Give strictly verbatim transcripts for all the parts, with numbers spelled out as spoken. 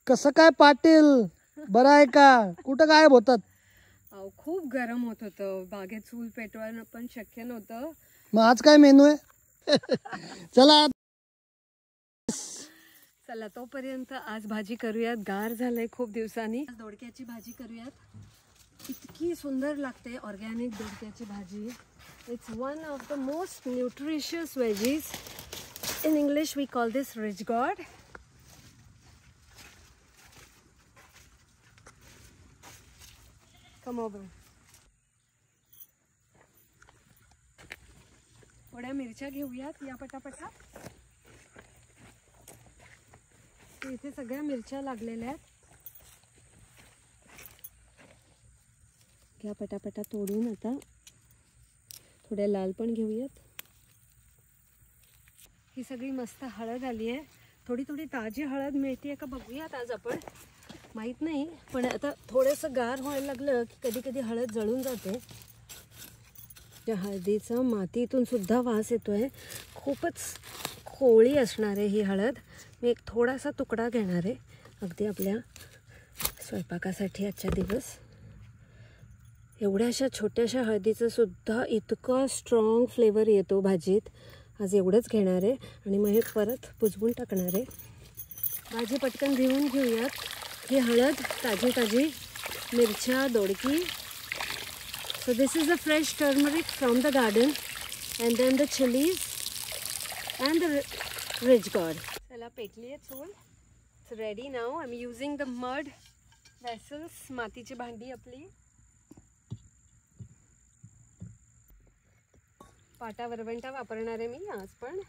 कसं काय पाटील, बरं आहे का? कुठं गायब होतात? अहो खूप गरम होत होतं, बागेत चूल पेटवायला पण शक्य नव्हतं. मग आज काय मेनू आहे? चला चला तोपर्यंत आज भाजी करूयात. गार झालंय खूप दिवसांनी. दोडक्याची भाजी करूयात. इतकी सुंदर लागते ऑर्गॅनिक दोडक्याची भाजी. It's one of the most nutritious veggies. In English we call this ridge gourd. Come over. थोड्या मिरच्या घेऊयात या पटापटा. इथे सगळ्या मिरच्या लागलेल्या आहेत. घ्या पटापटा तोडून. आता थोड्या लाल पण घेऊयात. ही सगळी मस्त हळद आली आहे. थोडी थोडी ताजी हळद मिळते का बघूयात आज आपण. माहीत नाही, पण आता थोडंसं गार व्हायला लागलं की कधी कधी हळद जळून जाते. त्या हळदीचा मातीतून सुद्धा वास येतोय. खूपच कोवळी असणार आहे ही हळद. मी एक थोडासा तुकडा घेणार आहे अगदी आपल्या स्वयंपाकासाठी आजच्या दिवस. एवढ्याशा छोट्याशा हळदीचं सुद्धा इतकं स्ट्रॉंग फ्लेवर येतो भाजीत. आज एवढंच घेणार आहे आणि मग हे परत पुजवून टाकणार आहे. भाजी पटकन घेऊन घेऊयात. ही हळद ताजी ताजी, मिरच्या, दोडकी. So this is the fresh turmeric from the garden and then the chillies and the ridge gourd. चला पेटली आहे चूल. It's ready now. I am using the mud vessels. मातीची भांडी आपली. पाटा वरवंटा वापरणार आहे मी आज पण.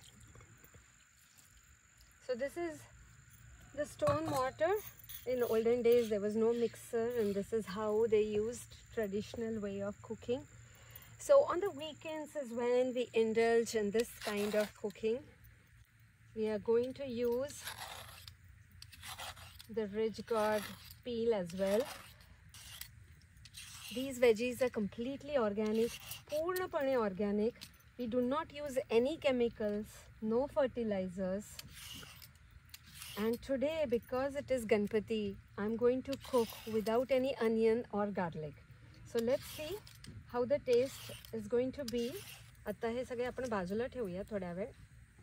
So this is the stone mortar. In olden days there was no mixer, and this is how they used traditional way of cooking. So on the weekends is when we indulge in this kind of cooking. We are going to use the Ridge Guard peel as well. These veggies are completely organic, purnapane organic. We do not use any chemicals, no fertilizers. And today, because it is Ganpati, I'm going to cook without any onion or garlic. So let's see how the taste is going to be. आता हे सगळे आपण बाजूला ठेवूया थोड्या वेळ.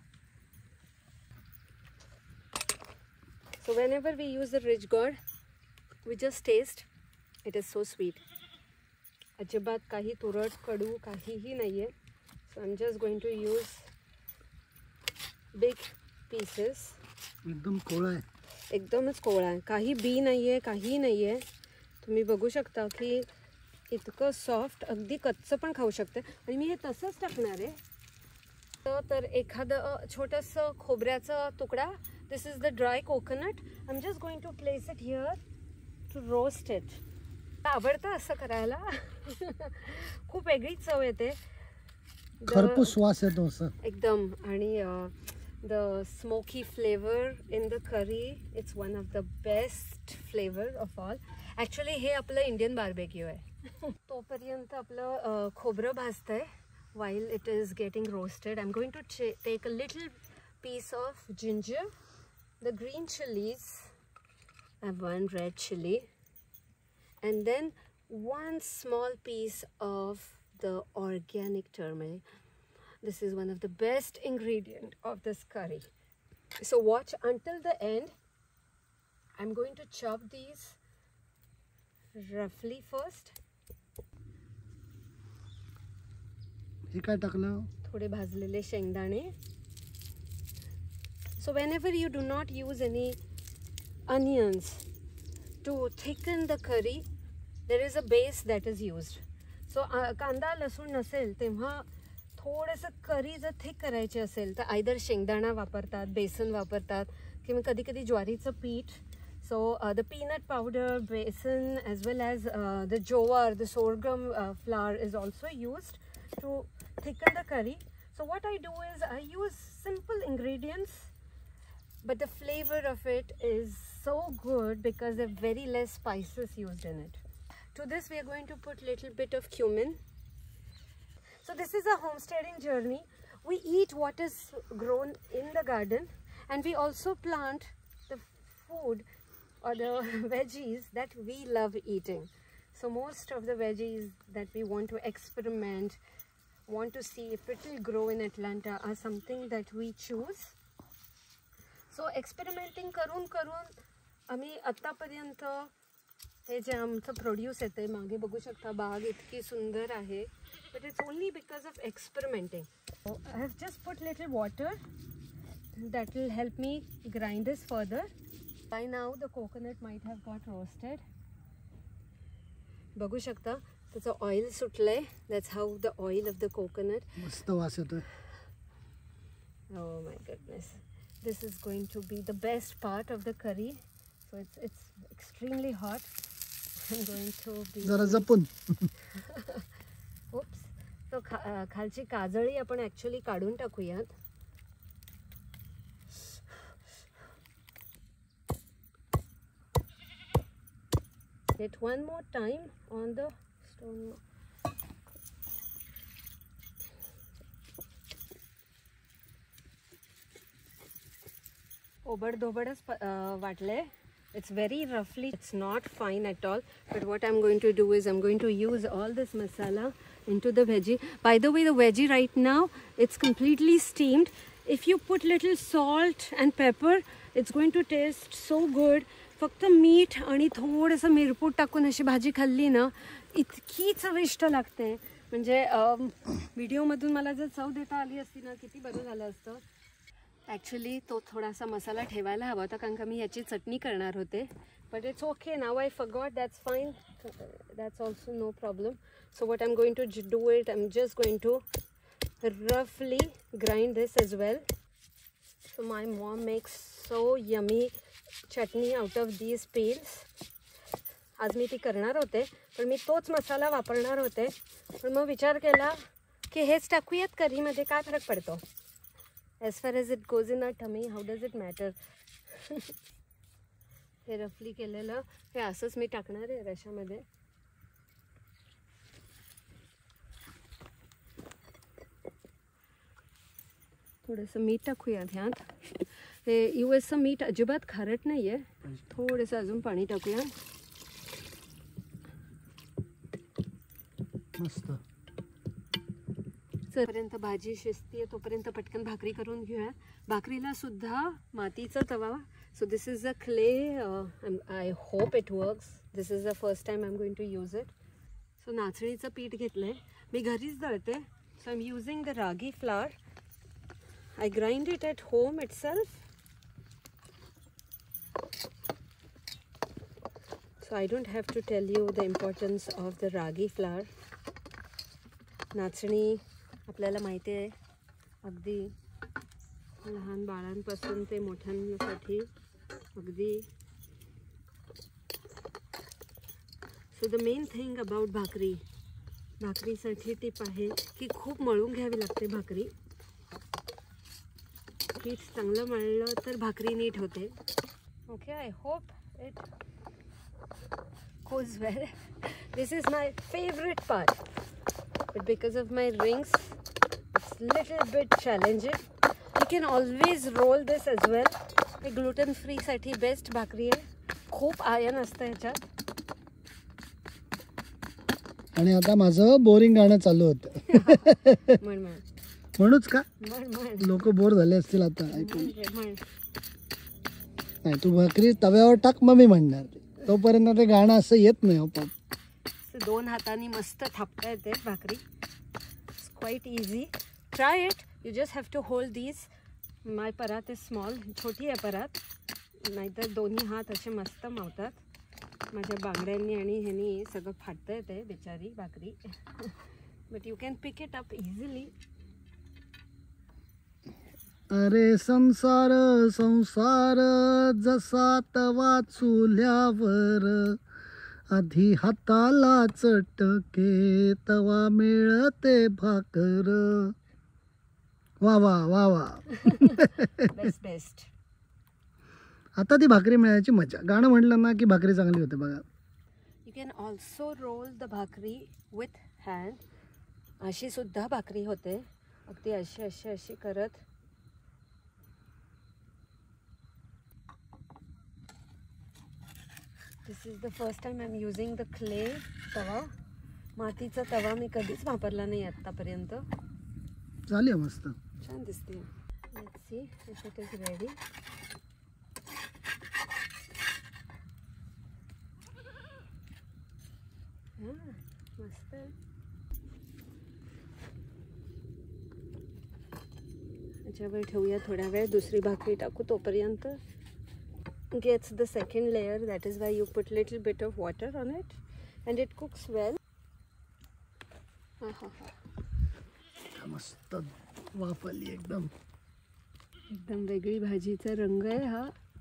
So whenever we use the Ridge Guard, we just taste. It is so sweet. अजिबात काही तुरट कडू काहीही नाहीये. So I'm just going to use big pieces. एकदम कोवळा आहे. एकदमच कोवळा आहे. काही बी नाही आहे, काही नाही आहे. तुम्ही बघू शकता की इतकं सॉफ्ट, अगदी कच्चं पण खाऊ शकते. आणि मी हे तसंच टाकणार आहे. तर एखादं छोटंसं खोबऱ्याचा तुकडा. This is the dry coconut. I am just going to place it here to roast it. आवडतं असं करायला. खूप वेगळी चव येते. खरपूस वास येतो असं एकदम. आणि the smoky flavor in the curry, it's one of the best flavor of all. Actually हे आपलं इंडियन बार्बेक्यू आहे. तोपर्यंत आपलं खोबरं भाजतंय. while it is getting roasted, I'm going to take a little piece of ginger, the green chilies, I have one red chili, and then one small piece of the organic turmeric. This is one of the best ingredient of this curry. So watch until the end. I'm going to chop these roughly first. हे काय टाकलं? थोडे भाजलेले शेंगदाणे. So whenever you do not use any onions to thicken the curry, there is a base that is used. So कांदा लसूण नसेल तेव्हा थोडंसं करी जर थिक करायची असेल तर आयदर शेंगदाणा वापरतात, बेसन वापरतात, किंवा कधी कधी ज्वारीचं पीठ. So the peanut powder, besan, as well as uh, the jowar, the sorghum uh, flour is also used to thicken the curry. So what I do is I use simple ingredients, but the flavor of it is so good because there are very less spices used in it. To this we are going to put little bit of cumin. So this is a homesteading journey. We eat what is grown in the garden, and we also plant the food or the veggies that we love eating. So most of the veggies that we want to experiment, want to see if it will grow in Atlanta, are something that we choose. So experimenting करून करून आम्ही आतापर्यंत हे जे आमचं produce येते मागे बघू शकता बाग इतकी सुंदर आहे. But it's only because of experimenting. So I have just put little water that will help me grind this further. By now the coconut might have got roasted. बघू शकता त्याचं ऑइल सुटलंय. That's how the oil of the coconut. मस्त वास येतोय. Oh my goodness. This is going to be the best part of the curry. So it's it's extremely hot. I'm going to be जरा जपून. Oops. So खा खालची काजळी आपण actually काढून टाकूयात. Hit one more time on the stone. ओबड दोबडच वाटले. It's very roughly, it's not fine at all. But what I'm going to do is I'm going to use all this masala into the veggie. By the way, the veggie right now, it's completely steamed. If you put little salt and pepper, it's going to taste so good. फक्त मीठ आणि थोडंसं मिरपूट टाकून अशी भाजी खाल्ली ना इतकी चविष्ट लागते. म्हणजे व्हिडिओमधून मला जर चव देता आली असती ना किती बरं झालं असतं. ॲक्च्युली तो थोडासा मसाला ठेवायला हवा होता कारण का मी याची चटणी करणार होते. But it's okay now I forgot. That's fine. That's also no problem. So what I am going to do it, I am just going to रफली grind this as well. So my mom makes so yummy chutney out of these peels. आज मी ती करणार होते पण मी तोच मसाला वापरणार होते. पण मग विचार केला की हेच टाकूयात करीमध्ये, काय फरक पडतो. As far as it goes in our tummy, how does it matter? हे रफली केलेलं हे असंच मी टाकणार आहे रशामध्ये. थोडंसं मीठ टाकूया ह्यात. हे यू एसचं मीठ अजिबात खारट नाही आहे. थोडंसं अजून पाणी टाकूया. मस्त. जोपर्यंत भाजी शिजते तोपर्यंत पटकन भाकरी करून घेऊया. भाकरीला सुद्धा मातीचा तवा. So this is a clay. I hope it works. This is the first time I am going to use it. So नाचणीचं पीठ घेतलंय मी, घरीच दळते. So I am using the ragi flour. I grind it at home itself. So I don't have to tell you the importance of the ragi flour. नाचणी आपल्याला माहिती आहे अगदी लहान बाळांपासून ते मोठ्यांसाठी अगदी. So the main thing about bhakri, भाकरीसाठी टिप आहे की खूप मळून घ्यावी लागते भाकरी. पीठ चांगलं मळलं तर भाकरी नीट होते. Okay, I hope it goes well. This is my favorite part. But because of my rings, it's little bit challenging. You can always roll this as well. हे gluten free साठी बेस्ट भाकरी आहे. खूप आयन असतं ह्याच्यात. आणि आता माझं बोरिंग गाणं चालू होतं. म्हण म्हण म्हणूच का म्हण म्हण लोक बोर झाले असतील आता ऐकून. म्हण. नाही, तू भाकरी तव्यावर टाक मग मी म्हणणार. तोपर्यंत ते गाणं असं येत नाही. हो पण दोन हातांनी मस्त थापता येते भाकरी. It's quite easy. Try it. You just have to hold these. My parat is small. छोटी आहे परात, नाहीतर दोन्ही हात असे मस्त मावतात. माझ्या बांगड्यांनी आणि ह्यानी सगळं फाटतं येते बिचारी भाकरी. But you can pick it up easily. अरे संसार संसार जसा तवा चुल्यावर, आधी हाताला चटके तवा मिळते भाकर. वा वा वा वा. Best best. आता ती भाकरी मिळायची मजा. गाणं म्हटलं ना की भाकरी चांगली होते बघा. You can also roll the bhakri with hand. अशी सुद्धा भाकरी होते. अगदी अशी अशी अशी करत. This is the first time I am using the clay tawa. मातीचा तवा मी कधीच वापरला नाही आतापर्यंत. झाली मस्त, छान दिसते. Let's see if it is ready. मस्त. याच्यावर ठेवूया थोडा वेळ, दुसरी भाकरी टाकू तोपर्यंत. Gets the second layer, that is why you put little bit of water on it and it cooks well. मस्त वाफली एकदम. एकदम वेगळी भाजीचा रंग आहे हा.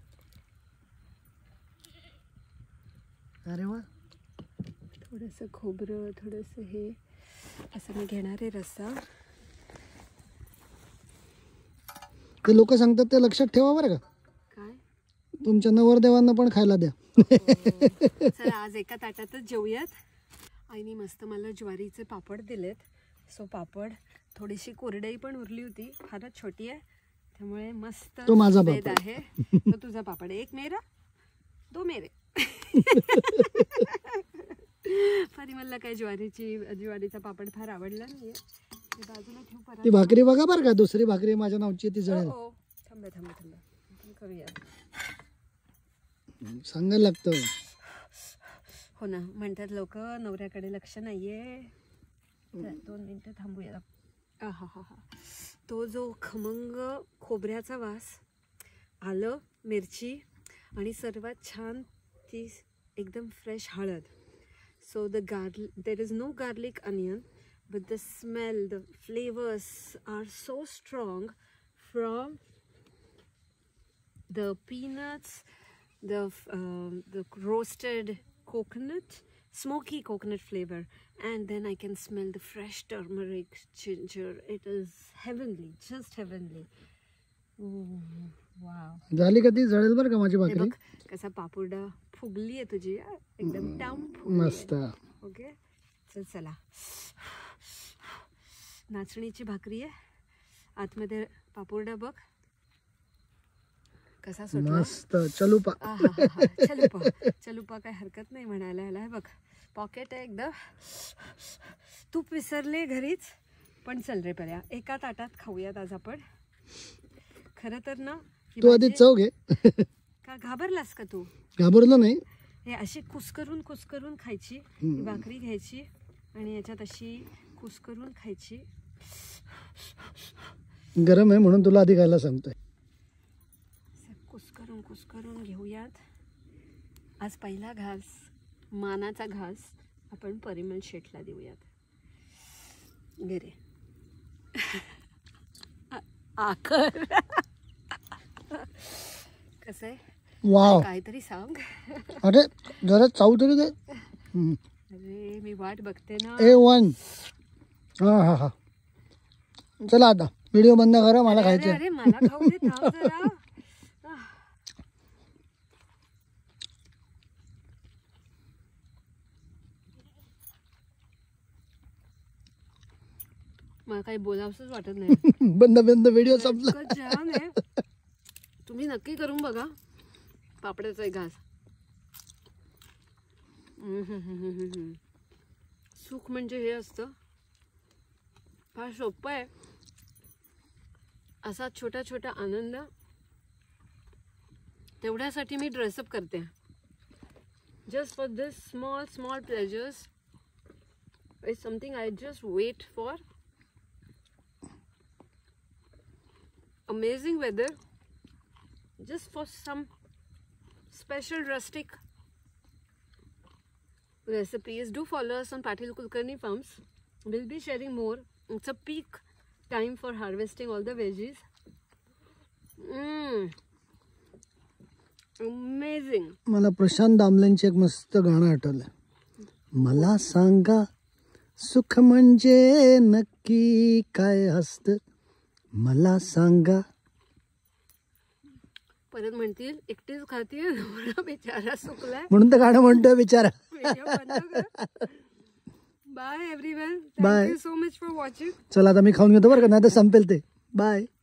अरे वा. थोडंसं खोबरं, थोडंसं हे असं मी घेणार आहे रस्सा. ते लोक सांगतात ते लक्षात ठेवा बरं का. काय? तुमच्या नवरदेवांना पण खायला द्या. चला आज एका ताटातच जेवूयात. आईने मस्त मला ज्वारीचे पापड दिलेत. सो पापड, थोडीशी कोरडई पण उरली होती, फारच छोटी आहे त्यामुळे मस्त तो माझा भेद पापड आहे. तो तुझा पापड. एक मेरा दो मेरे. परिमलला काय ज्वारीची ज्वारीचा पापड फार आवडला नाहीये. बाजूला ठेवू परत. ती भाकरी बघा बरं का, दुसरी भाकरी माझ्या नावची ती जळेल. हो थांबे थांबे थांबे आपण करूया. सांगायला लागतं. हो ना, म्हणतात लोक नवऱ्याकडे लक्ष नाहीये. दोन मिनिटं थांबूया. हा हा हा. तो जो खमंग खोबऱ्याचा वास, आलं, मिरची आणि सर्वात छान ती एकदम फ्रेश हळद. सो द गार्ल there is no garlic onion but the smell, the flavors are so strong from the peanuts, the uh, the roasted coconut, smoky coconut flavor, and then I can smell the fresh turmeric, ginger. It is heavenly, just heavenly. Oh, wow. झाली का ती जळेल बरं का माझी हे भाकरी. बघ कसा पापुडा फुगली आहे तुझी, एकदम टाम मस्त. ओके चल चला. नाचणीची भाकरी आहे, आतमध्ये पापुर्डा बघ कसा सुटला. मस्त. चलूपा. चलुपा. चलुपा काय हरकत नाही म्हणायला ह्याला. हे बघ पॉकेट आहे एकदम. तूप विसरले घरीच, पण चल रे पर्या एका ताटात खाऊयात आज आपण. खरं तर ना तू आधी चव घे. का घाबरलास का तू? घाबरलो नाही. हे अशी कुस्करून कुस्करून खायची भाकरी घ्यायची आणि याच्यात अशी कुस्करून खायची. गरम आहे म्हणून तुला आधी खायला सांगतोय. कुस्करून कुस्करून घेऊयात. आज पहिला घास, मानाचा घास आपण परिमल शेटला देऊयात. गेरे आकर कसं आहे? वाव. काहीतरी सांग. अरे जरा चावू तरी दे. अरे मी वाट बघते ना. A one. हा हा हा. चला आता व्हिडिओ बंद करा, मला खायचं. अरे मला खाऊ दे, थांब जरा. मला काही बोलावंसच वाटत नाही. बंद बंद व्हिडिओ संपला. छान आहे. तुम्ही नक्की करून बघा पापड्याचा एक घास. सुख म्हणजे हे असतं. फार सोपं आहे. असा छोटा छोटा आनंद, तेवढ्यासाठी मी ड्रेसअप करते. Just for this small small pleasures is something I just wait for. Amazing weather, just for some special rustic recipes. Do follow us on Patil Kulkarni Farms. We'll be sharing more. It's a peak time for harvesting all the veggies. Mm. Amazing. मला प्रशांत दामलेंचे एक मस्त गाणं आठवलं. मला सांगा सुख म्हणजे नक्की काय असतं, मला सांगा. परत म्हणतील एकटीच खातीये, नवरा बिचारा सुकलाय म्हणून तर गाणं म्हणतोय बिचारा. Bye everyone. Bye. Thank you so much for watching. चला आता मी खाऊन घेतो बरं का, नाही तर संपेल ते. बाय.